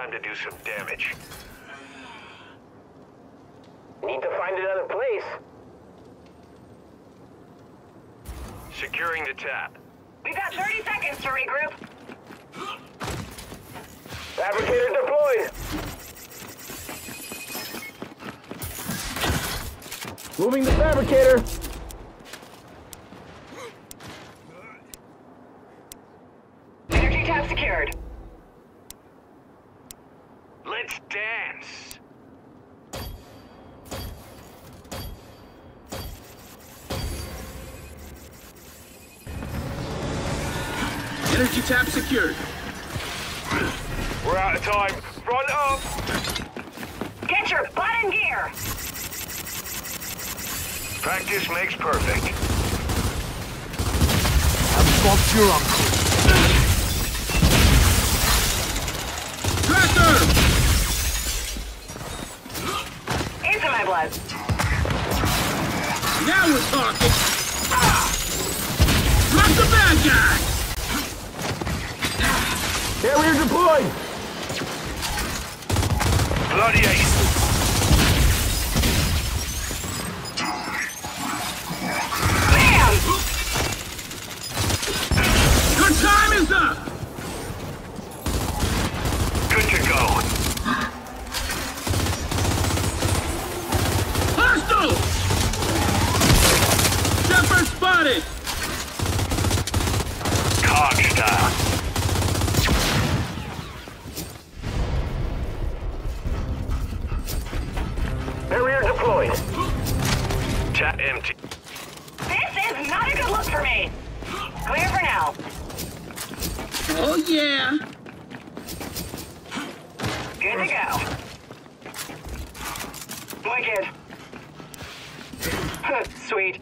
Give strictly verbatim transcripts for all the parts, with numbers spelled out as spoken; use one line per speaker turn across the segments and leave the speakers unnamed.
Time to do some damage.
Need to find another place.
Securing the tap.
We've got thirty seconds to regroup.
Fabricator deployed. Moving the fabricator.
Energy tap secured.
Let's dance.
Energy tap secured.
We're out of time. Run up.
Get your butt in gear.
Practice makes perfect.
I've bumped your uncle.
Tracker!
Into my blood.
Now we're talking! Drop the bad guy!
Barrier deployed.
Bloody ace.
Bam!
Your time is up!
Good to go.
Hostile! Shepard spotted!
Cog style.
Barrier deployed.
Tap empty.
This is not a good look for me. Clear for now.
Oh yeah!
Good to go. Wicked. Sweet.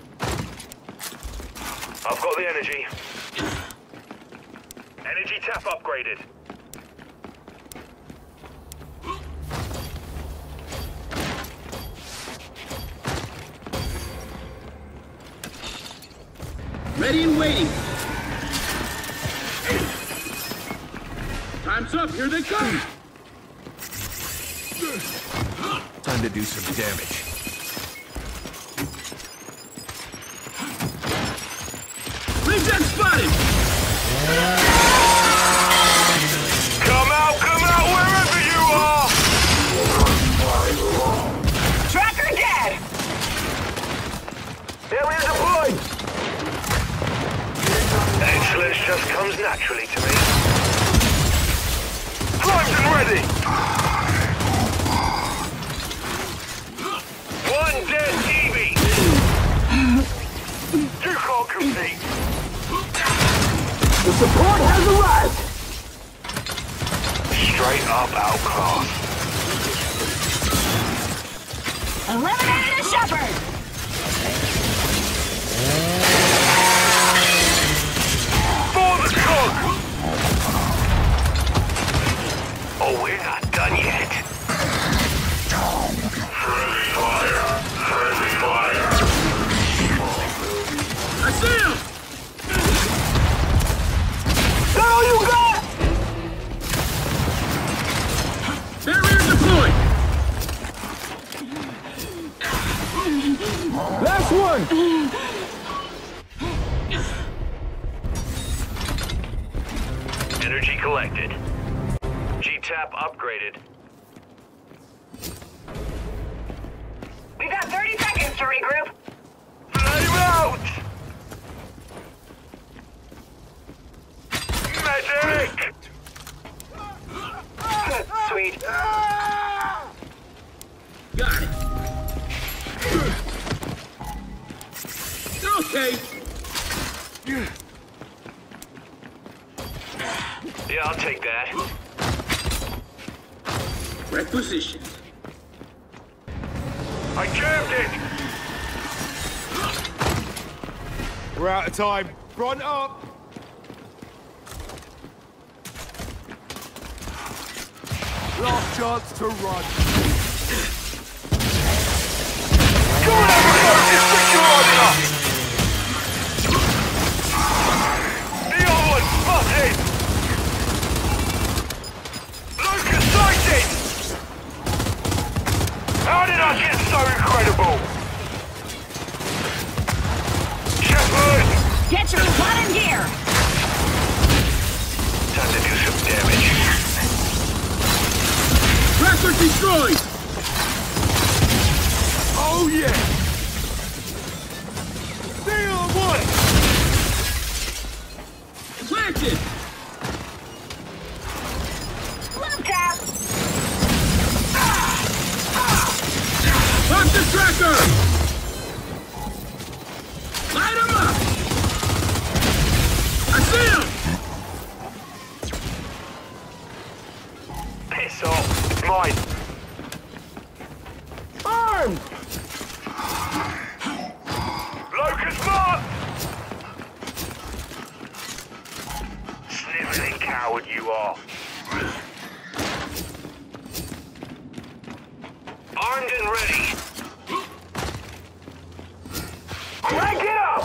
I've got the energy. Energy tap upgraded.
Ready and waiting. Time's up, here they come!
Time to do some damage.
Reject spotted!
Come out, come out, wherever you are!
Tracker dead!
Barrier deployed.
Excellence just comes naturally to me. Primed and ready! One dead T V! You can't compete!
The support has arrived.
Straight up outclass.
Eliminated a shepherd!
For the cog! Oh, we're not done yet. Friendly fire! Friendly fire!
I see him!
Is that all you got?
Barrier deployed!
Last one.
Energy collected. G-tap upgraded.
We've got thirty seconds to regroup.
Flame out! Medic!
Sweet.
Got it. Okay.
Yeah, I'll take that.
Requisition.
I jammed it!
We're out of time. Run up! Last chance to run.
Go on, everybody! Just put your arms up! The other one! Spotted! Lucas So incredible! Shepard!
Get your butt in gear!
Time to do some damage.
Tracker destroyed!
Oh, yeah! Stay on one!
Planted!
Love tap!
Lock the tracker! Light him up! I see him!
Piss off. It's mine.
Armed!
Locust mark! Sniveling coward you are. Armed and ready. Crank it up!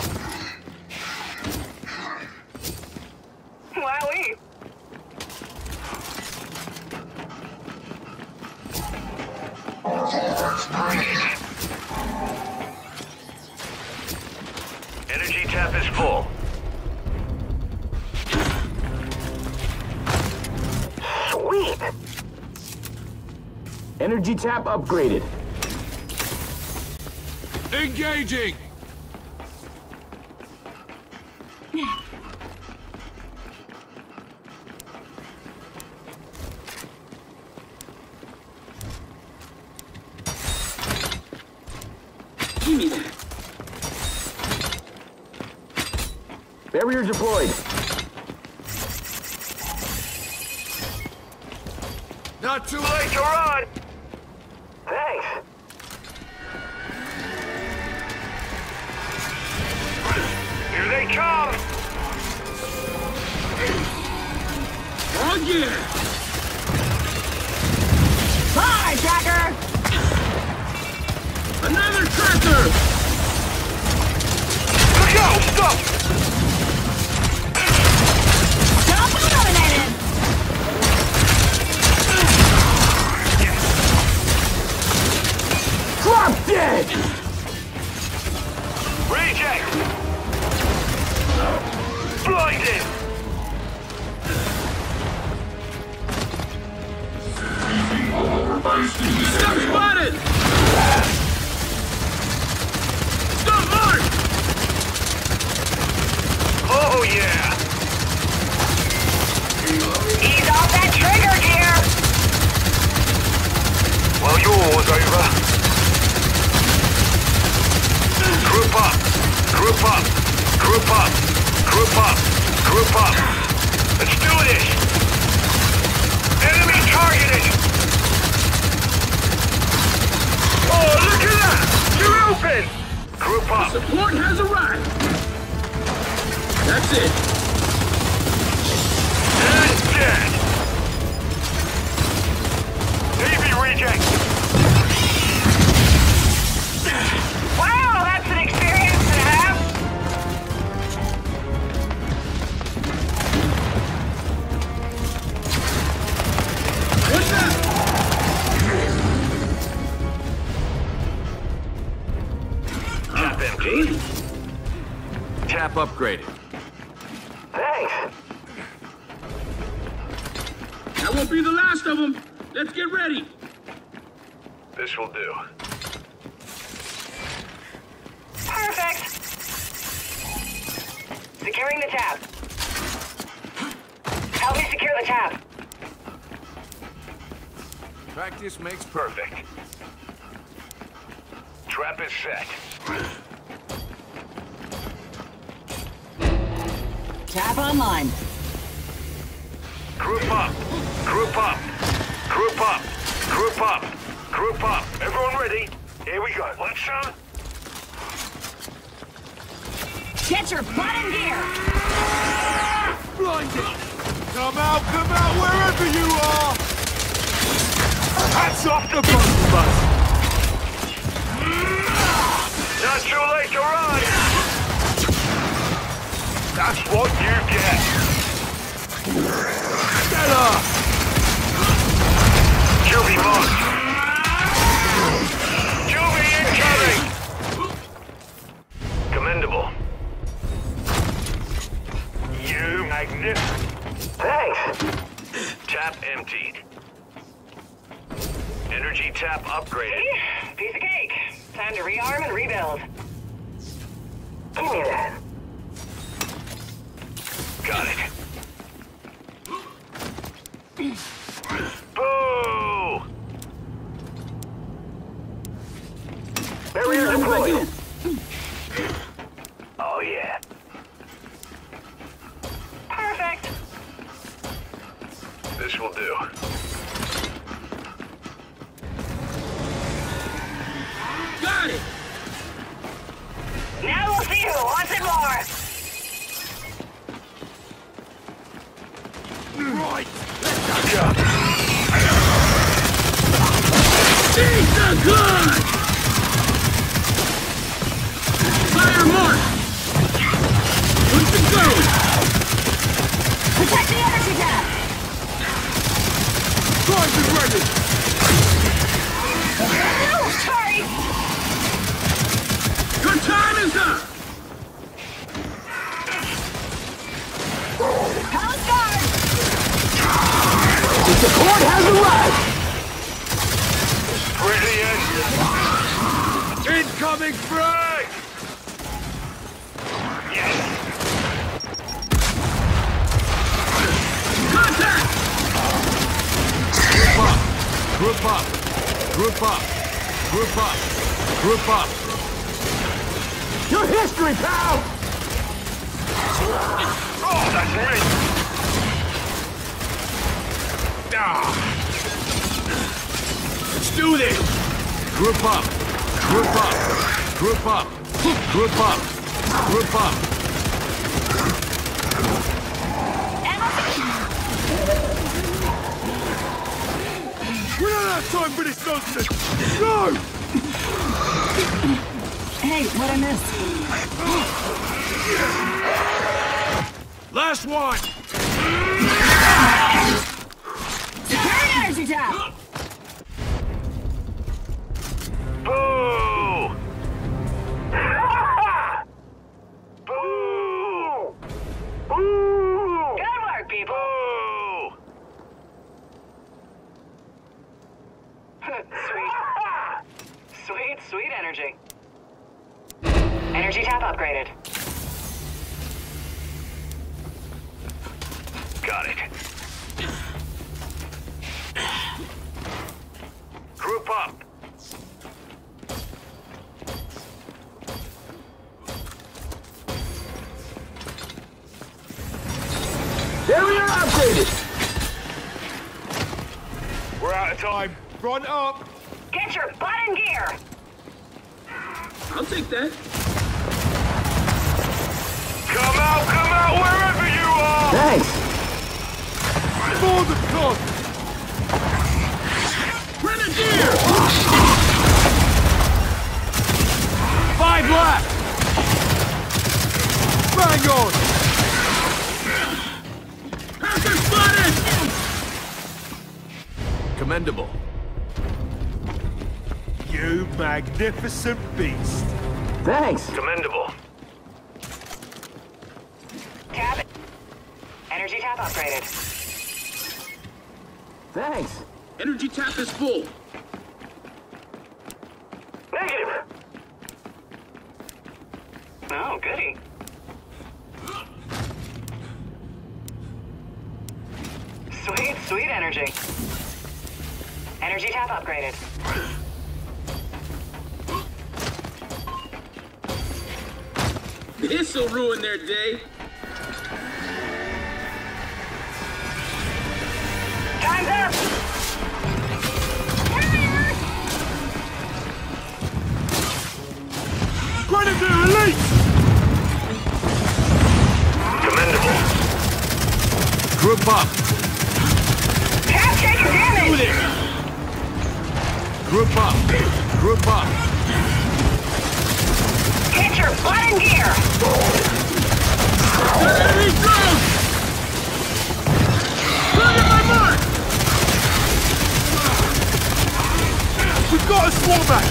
Wowie!
Energy tap is full.
Sweet! Energy tap upgraded.
Engaging!
Give me that.
Barrier deployed.
Not too
Too
late!
late to run! Thanks. Here they come!
Oh yeah!
Bye, Tracker!
Another tracker!
Look out! Stop!
Stop eliminated!
Drop dead!
Reject! Blinded!
Stop spotted! Stop mark!
Oh yeah!
Ease off that trigger gear!
Well, yours over. Group up! Group up! Group up! Group up! Group up! Let's do this! Enemy targeted! Oh, look at that! You're open! Group up!
Support has arrived! That's it!
And dead! Navy reject!
Wow, that's an experience to have!
What's that?
Tap empty.
Tap upgraded.
Thanks.
That won't be the last of them. Let's get ready.
This will do.
Perfect! Securing the tab. Help me secure the tab.
Practice makes
Perfect. Trap is set.
Tab online.
Group up. Group up. Group up. Group up. Group up. Everyone ready? Here we go. Want some?
Get your butt in gear!
blinded! Come out, come out, wherever you are! Hats off to both of us!
Not too late to run! That's what you get!
Stella!
Kill me, Mark! Kill me!
Time to rearm and rebuild.
Give me that.
Got it. Boo!
Barrier deployed.
Oh, yeah.
Perfect.
This will do.
Got it!
Now we'll see who wants it more.
Right.
Jesus good! Fire mark! What's the go?
Protect the energy tap.
Drive is ready.
Oh, sorry.
Your time is up!
Coast Guard.
The support has arrived.
Brilliant.
Incoming frag.
Yes.
Contact!
Group up. Group up. Group up. Group up.
Your history, pal.
Oh, that's it.
Ah. Let's do this. Group up. Group up. Group up. Group up. Group up. We don't have time for this nonsense. Go!
Hey, what I missed?
Last one.
Secure energy tap.
Boo! Boo! Boo!
Good work, people.
Boo!
Sweet. Sweet, sweet energy. Energy tap upgraded.
Got it. Group up.
Barrier upgraded.
We're out of time. Front up.
Get your butt in gear.
I'll take that.
Come out, come out, wherever you are!
Thanks.
For the cost.
Grenadier!
Five left. Bang on.
Packer spotted!
Commendable. You magnificent beast.
Thanks.
Commendable.
Tap. Energy tap upgraded.
Thanks.
Energy tap is full.
Negative.
Oh, goody. Sweet, sweet energy. Energy tap upgraded.
This'll ruin their day.
Time's up!
Grenadier elite.
Commendable.
Group up.
Tap taking damage!
Group up. Group up.
Get your butt in gear!
Enemy drone! Look at my mark!
We've got a swarm back.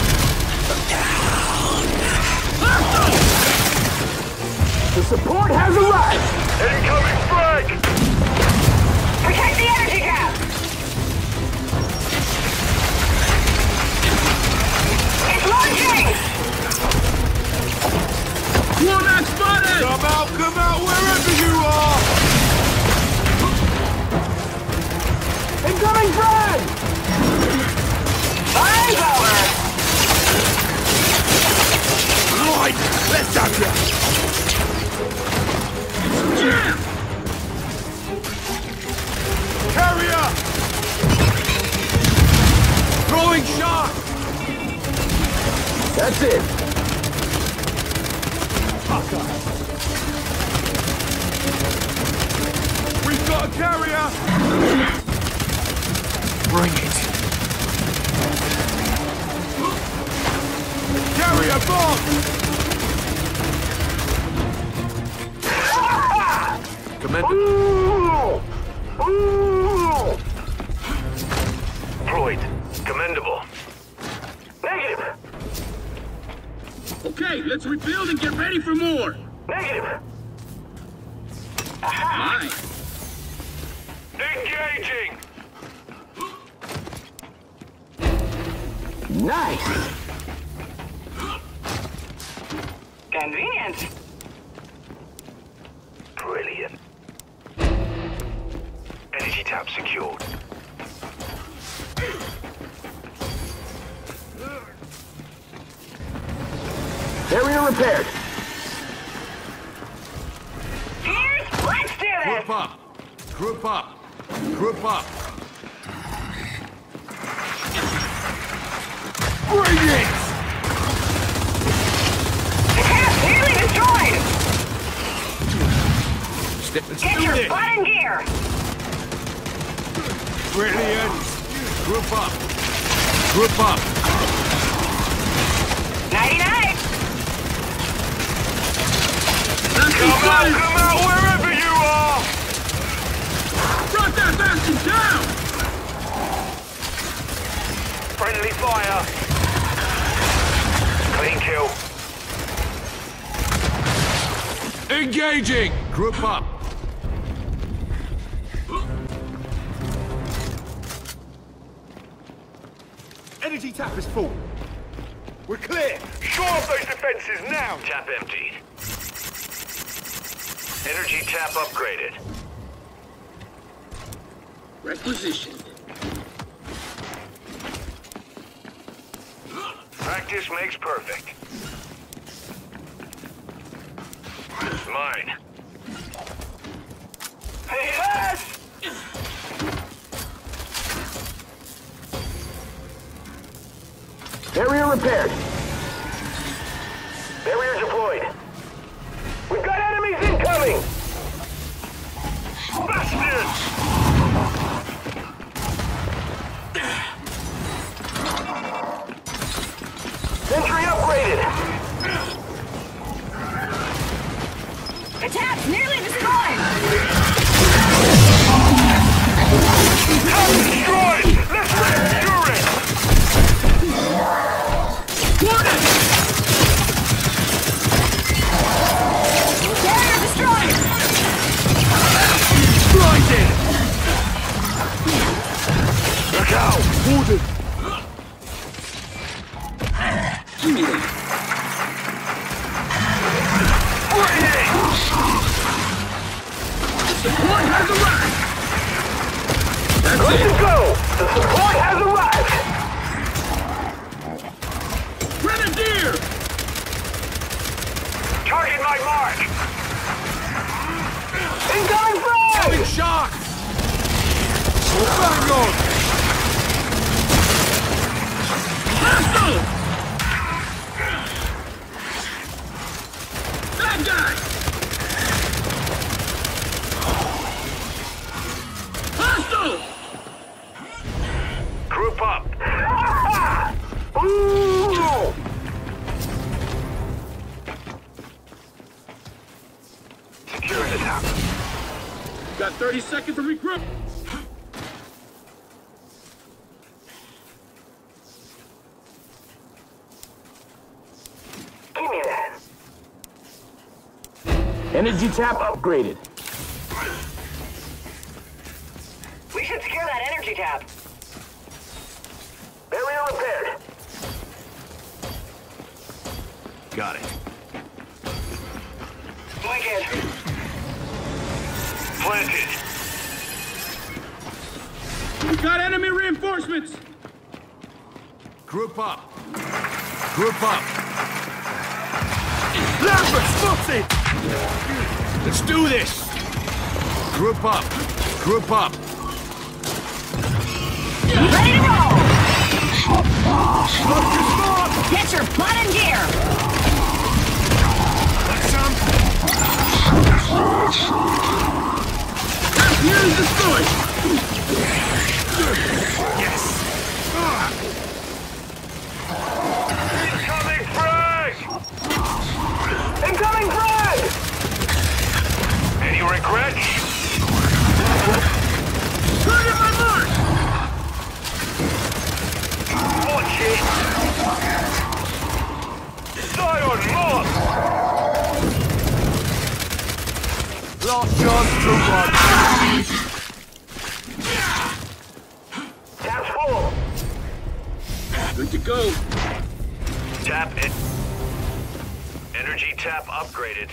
The support has arrived.
Incoming frag!
Protect the energy cap! It's launching!
Come out wherever you are!
Incoming frag!
Fire's over!
Right, let's have you!
Jam!
Carrier! Throwing shot!
That's it.
We've got a carrier! Bring it! Carrier bomb! Commander...
Ooh! Ooh! Deployed. Commendable. Negative.
Okay, let's rebuild and get ready for more.
Negative.
Aye.
Engaging.
Nice.
Convenient.
Brilliant. Energy tap secured.
Barrier repaired.
Here's, let's do this!
Group up! Group up! Group up! Bring it!
The cap's nearly destroyed!
Step and
Get your butt in gear!
Brilliant! Group up! Group up!
Nighty-night!
That's
Come out,
inside.
come out wherever you are!
Brought that bastard down.
Friendly fire. Clean kill.
Engaging! Group up! Energy tap is full. We're clear!
Shore up those defenses now! Tap emptied. Energy tap upgraded.
Requisition.
Practice makes perfect. Mine. Yes!
Barrier repaired.
Barrier deployed. We've got enemies incoming! Bastards! Sentry upgraded!
The tap's nearly destroyed!
Tap destroyed! Let's re-endure it!
Warning!
Barrier destroyed!
Blinded!
Look out!
Ordered!
Give me that.
Bring it!
Support has arrived. That's
Let's
it.
go! The support has arrived!
Grenadier!
Target my mark! Incoming frag!
Having shock! Bang on!
Hostile! That guy! Hostile!
Group up! Ooh! Secure the top.
Got thirty seconds to regroup.
Give me that.
Energy tap upgraded.
We should secure that energy tap.
Barrier repaired.
Got it.
Wicked.
planted.
We got enemy reinforcements.
Group up. Group up.
Lambert, spot it!
Let's do this. Group up. Group up.
Ready to roll!
Lock your spot!
Get your butt in gear!
That's some.
Here is destroyed.
Yes. Incoming frag!
Incoming frag!
Any regrets?
Turn in my mark.
Watch it! Die on mark!
Last chance to run.
Tap's full.
Good to go.
Tap it. Energy tap upgraded.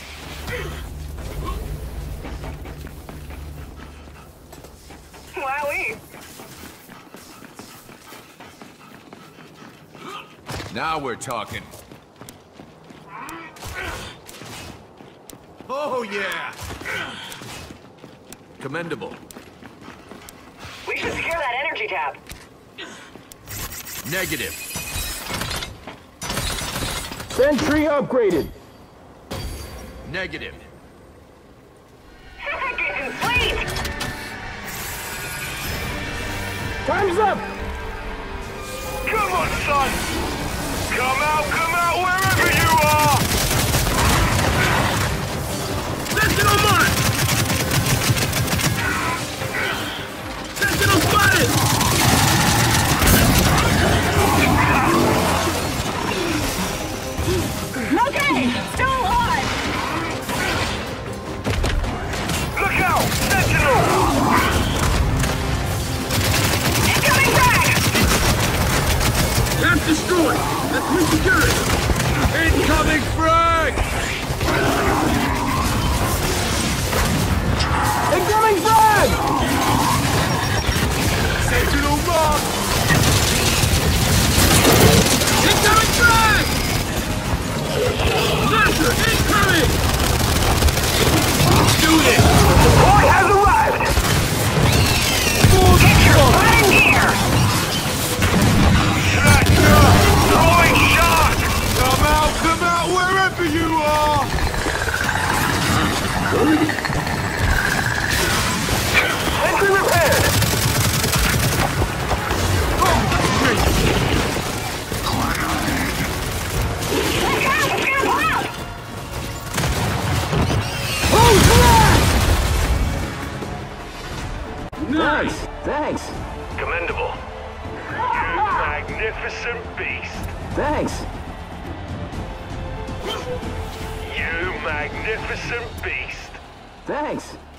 Wowee!
Now we're talking. Oh, yeah. Commendable.
We should secure that energy tap.
Negative.
Sentry upgraded.
Negative.
Getting fleet!
Time's up.
Come on, son! Come out, come out, wherever you are!
Sentinel mark. Sentinel spotted.
Okay, still alive!
Look out! Sentinel!
Incoming frag!
That's destroyed. Let's resecure it.
Incoming frag!
Incoming frag!
Sentinel mark!
Incoming frag. Slasher incoming.
Do this!
Boy has arrived.
Get your butt in gear!
Tractor! Throwing shock!
Come out, come out, wherever you are!
Sentry repaired.
Look out! It's gonna blow up!
Oh,
Nice.
Thanks. Thanks.
Commendable. You magnificent beast.
Thanks.
You magnificent beast.
Thanks.